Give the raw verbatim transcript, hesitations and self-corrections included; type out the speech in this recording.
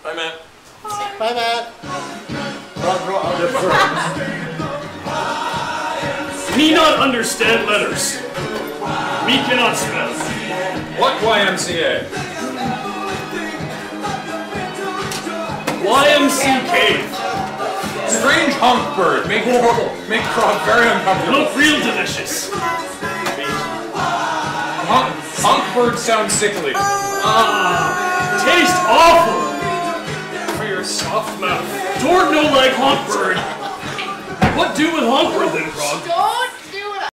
Bye, Matt. Bye, Matt. Me not understand letters. Me cannot spell. What Y M C A? Y M C A. Strange hunk bird. Make make Krog very uncomfortable. Look real delicious. Hunk, hunk bird sounds sickly. Ah, taste awful. For your soft mouth. Don't know like hunk bird. What do with hunk bird then, Krog?